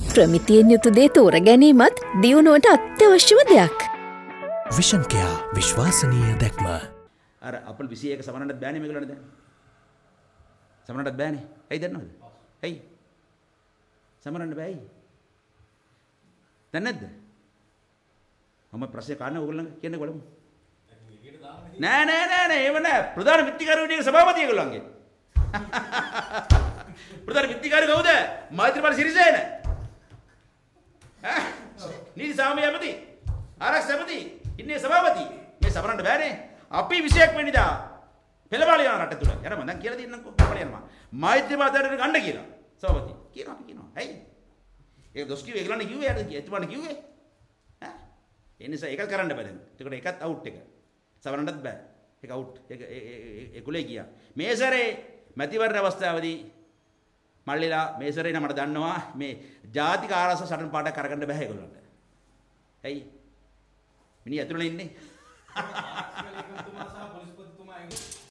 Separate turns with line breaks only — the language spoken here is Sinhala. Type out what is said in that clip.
ප්‍රමිතියෙන් යුතු දේ තෝර ගැනීමත් දියුණුවට අත්‍යවශ්‍යම දෙයක්.
විෂන් කෙයා විශ්වාසනීය දැක්ම.
අර අපල් 21 සමනන්නත් බෑනේ මේගොල්ලන්ට දැන්. සමනන්නත් බෑනේ. ඇයි දන්නවද? ඇයි? සමනන්න බෑ ඇයි? දැන් නැද්ද? මම ප්‍රශ්නේ කාරණා ඕගොල්ලෝ කියන්නේ බලමු. නෑ ඒව නෑ. ප්‍රධාන විත්තිකාරවණියගේ සභාපති ඒගොල්ලන්ගේ. ප්‍රධාන විත්තිකාරය කවුද? මෛත්‍රීපාල සිරිසේන. නීති සාමය ඇමති. ආරක්ෂක ඇමති. ඉන්නේ සභාපති. මේ සමරන්න බෑනේ. අපි 21 වෙනිදා පෙළපාල යන රට තුල. යනවා දැන් කියලා දෙන්නම්කෝ. අපල යනවා. මෛත්‍රීපාල දඩට ගන්න කියලා. සභාපති. කියනවා අපි කියනවා. ඇයි? ඒක දොස් කිව්වේ ඒගොල්ලන් කිව්වේ එතුමාට කිව්වේ. ඈ? ඒ නිසා ඒක කරන්න බෑ දැන්. ඒකට එකත් අවුට් එක. සමරන්නත් බෑ. ඒක අවුට්. ඒගොල්ලෝ ගියා. මේ සැරේ මැතිවරණ අවස්ථාවේදී මල්ලිලා මේ සැරේ නම් මට දන්නවා මේ ජාතික ආරක්ෂක සටන් පාඩක් කරගන්න බෑ ඒගොල්ලන්ට. ඇයි? මිනිහ ඇතුළේ ඉන්නේ.